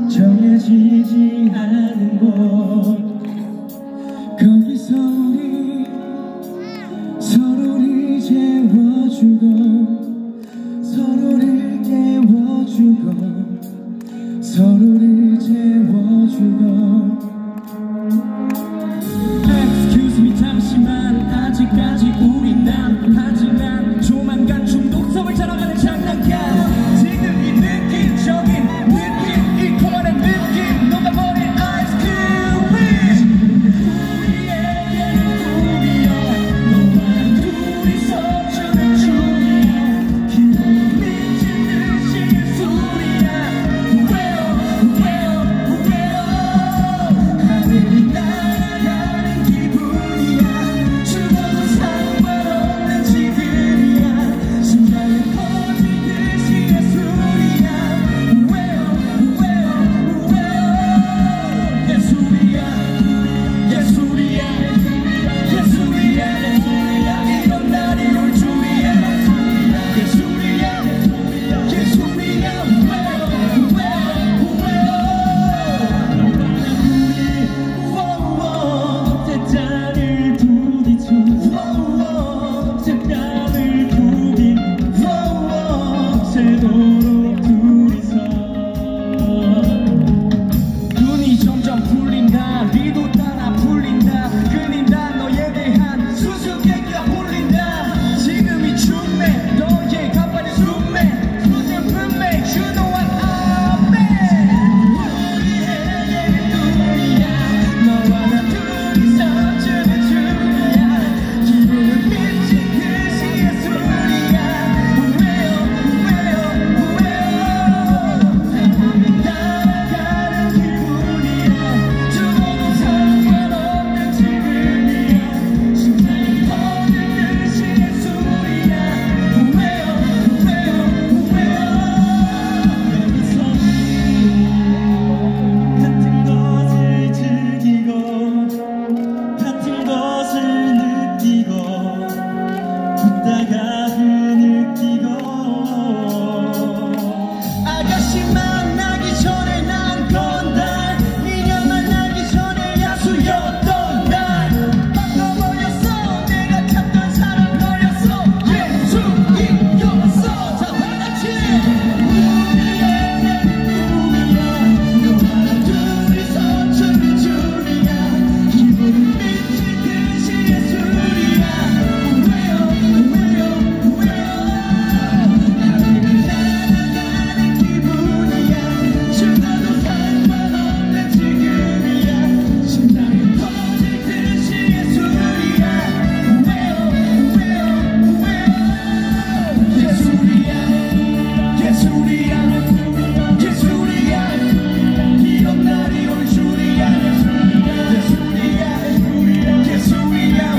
정해지지 않은 곳 거기서 우리 서로를 재워주고 서로를 깨워주고 서로를 재워주고 Excuse me 잠시만 아직까지 우린 하지만 조만간 중독성을 자랑하는 장난감 지금 이 느낌적인 느낌 이 코만한 느낌 녹아버린 Ice Cube 우리에게 꿈이야 너와 둘이서 춤을 추며 기분 미친 듯이 소리야 왜요 하늘이 날아가는 기분이야 죽어도 상관없는 지금이야 심장을 터지듯이 예술이야 예술이야 이런 날이 올 줄이야 예술이야 색깔을 부딪혀 색깔을 부빈 새도록 둘이서 눈이 점점 풀린다 리도 따라 풀린다 끊인다 너에 대한 수수께끼가 풀린다 지금 이 춤에 너의 간발의 숨에 Future make you know what I mean 우리에게 꿈이야 너와 나 둘이서 춤을 추야 기분은 미친 듯이 예술이야 하늘이 날아가는 기분이야 죽어도 상관없는 지금이야 심장이 터지듯이 예술이야 여기서 같은 것을 즐기고 같은 것을 느끼고 웃다가 흐느끼고 아가씨 만나기 전에 난 건달 미녀 만나기 전에 야수였던 날 바꿔버렸어 내가 찾던 사람 너였어 예술이었어 자 다같이 우리에게 꿈이야 너와 둘이서 춤을 추리야 기분은 미친 듯이 예술이야 하늘을 날아가는 기분이야 죽어도 상관없는 지금이야 심장이 터질 듯이 예술이야 예술이야 이런 날이 올 줄이야 예술이야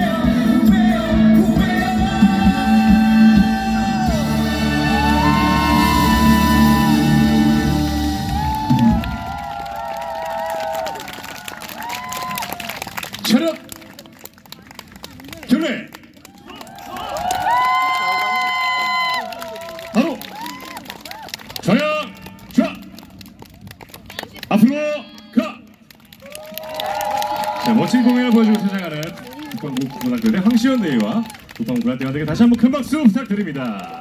차렷 경례 바로 좌양 좌 앞으로 가. 자, 멋진 공연을 보여주고 찾아가는 국방부 고등학교대 황시현 대위와 국방부 고등학교대에게 다시 한번 큰 박수 부탁드립니다.